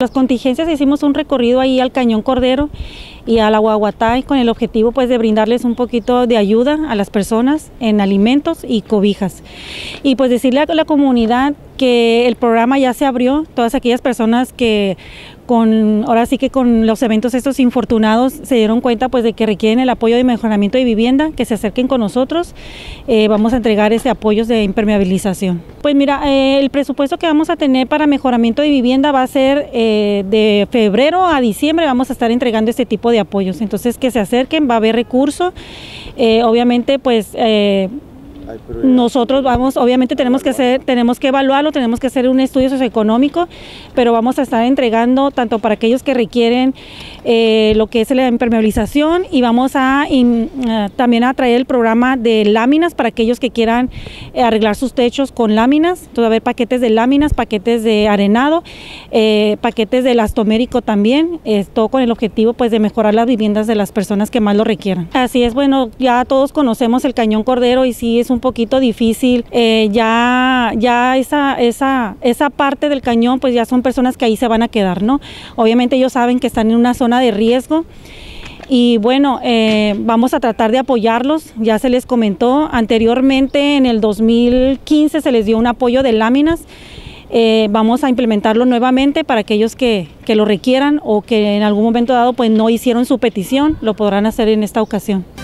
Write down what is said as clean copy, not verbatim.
Las contingencias hicimos un recorrido ahí al Cañón Cordero y a la Huehuetay con el objetivo pues de brindarles un poquito de ayuda a las personas en alimentos y cobijas. Y pues decirle a la comunidad que el programa ya se abrió, todas aquellas personas que ahora sí que con los eventos estos infortunados se dieron cuenta pues de que requieren el apoyo de mejoramiento de vivienda, que se acerquen con nosotros, vamos a entregar apoyos de impermeabilización. Pues mira, el presupuesto que vamos a tener para mejoramiento de vivienda va a ser de febrero a diciembre, vamos a estar entregando este tipo de apoyos, entonces que se acerquen, va a haber recursos, obviamente pues nosotros obviamente tenemos que evaluarlo, tenemos que hacer un estudio socioeconómico, pero vamos a estar entregando tanto para aquellos que requieren lo que es la impermeabilización y vamos a también a traer el programa de láminas para aquellos que quieran arreglar sus techos con láminas. Entonces va a haber paquetes de láminas, paquetes de arenado, paquetes de elastomérico también, todo con el objetivo pues de mejorar las viviendas de las personas que más lo requieran. Así es, bueno, ya todos conocemos el Cañón Cordero y sí es un poquito difícil, ya esa parte del cañón pues ya son personas que ahí se van a quedar, ¿no? Obviamente ellos saben que están en una zona de riesgo y bueno, vamos a tratar de apoyarlos, ya se les comentó anteriormente en el 2015 se les dio un apoyo de láminas, vamos a implementarlo nuevamente para aquellos que lo requieran o que en algún momento dado pues no hicieron su petición, lo podrán hacer en esta ocasión.